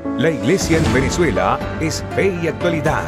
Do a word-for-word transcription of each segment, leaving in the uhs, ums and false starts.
La Iglesia en Venezuela es Fe y Actualidad.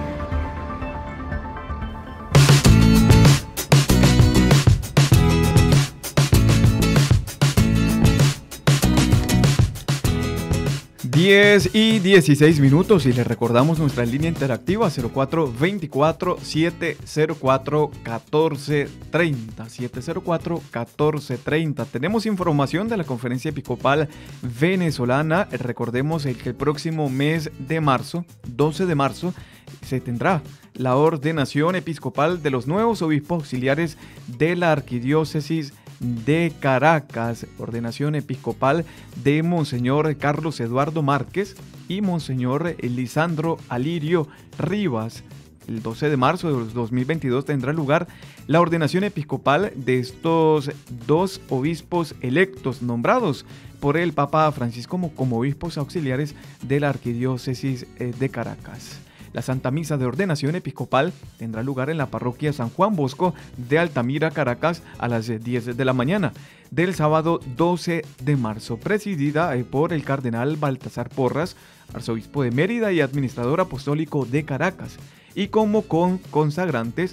diez y dieciséis minutos y les recordamos nuestra línea interactiva cero cuatro veinticuatro, setecientos cuatro, catorce treinta, setecientos cuatro, catorce treinta. Tenemos información de la Conferencia Episcopal Venezolana. Recordemos que el próximo mes de marzo, doce de marzo, se tendrá la ordenación episcopal de los nuevos obispos auxiliares de la Arquidiócesis de Caracas, ordenación episcopal de Monseñor Carlos Eduardo Márquez y Monseñor Lisandro Alirio Rivas. El doce de marzo de dos mil veintidós tendrá lugar la ordenación episcopal de estos dos obispos electos nombrados por el Papa Francisco como, como obispos auxiliares de la Arquidiócesis de Caracas. La Santa Misa de Ordenación Episcopal tendrá lugar en la parroquia San Juan Bosco de Altamira, Caracas, a las diez de la mañana del sábado doce de marzo, presidida por el cardenal Baltasar Porras, arzobispo de Mérida y administrador apostólico de Caracas. Y como con consagrantes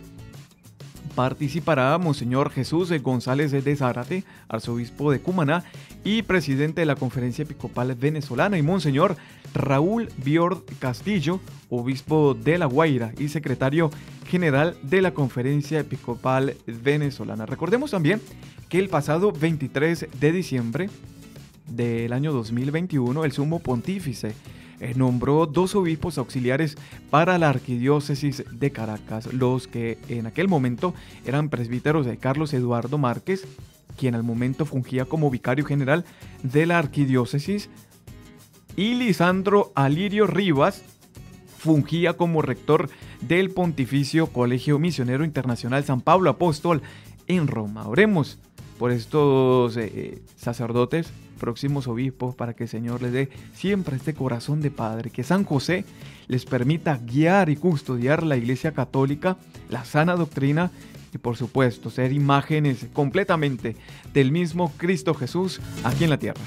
participará Monseñor Jesús González de Zárate, arzobispo de Cumaná y presidente de la Conferencia Episcopal Venezolana, y Monseñor Raúl Biord Castillo, obispo de La Guaira y secretario general de la Conferencia Episcopal Venezolana. Recordemos también que el pasado veintitrés de diciembre del año dos mil veintiuno, el Sumo Pontífice eh, nombró dos obispos auxiliares para la Arquidiócesis de Caracas, los que en aquel momento eran presbíteros de Carlos Eduardo Márquez, quien al momento fungía como vicario general de la Arquidiócesis, y Lisandro Alirio Rivas fungía como rector del Pontificio Colegio Misionero Internacional San Pablo Apóstol en Roma. Oremos por estos eh, sacerdotes, próximos obispos, para que el Señor les dé siempre este corazón de padre, que San José les permita guiar y custodiar la Iglesia Católica, la sana doctrina y por supuesto ser imágenes completamente del mismo Cristo Jesús aquí en la tierra.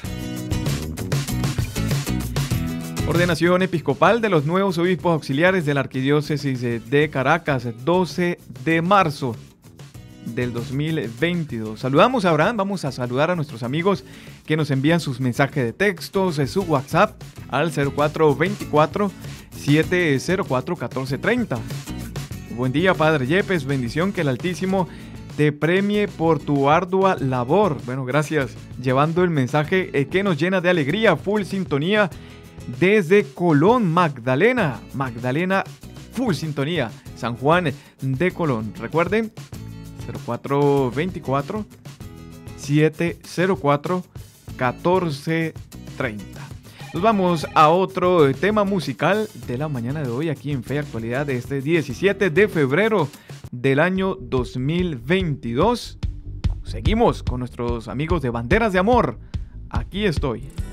Ordenación episcopal de los nuevos obispos auxiliares de la Arquidiócesis de Caracas, doce de marzo del dos mil veintidós. Saludamos a Abraham, vamos a saludar a nuestros amigos que nos envían sus mensajes de textos, su WhatsApp al cero cuatro veinticuatro, setecientos cuatro, catorce treinta. Buen día, Padre Yepes, bendición, que el Altísimo te premie por tu ardua labor. Bueno, gracias, llevando el mensaje eh, que nos llena de alegría, full sintonía desde Colón, Magdalena, Magdalena, full sintonía, San Juan de Colón. Recuerden, cero cuatro veinticuatro, setecientos cuatro, catorce treinta. Nos vamos a otro tema musical de la mañana de hoy aquí en Fe y Actualidad de este diecisiete de febrero del año dos mil veintidós. Seguimos con nuestros amigos de Banderas de Amor. Aquí estoy.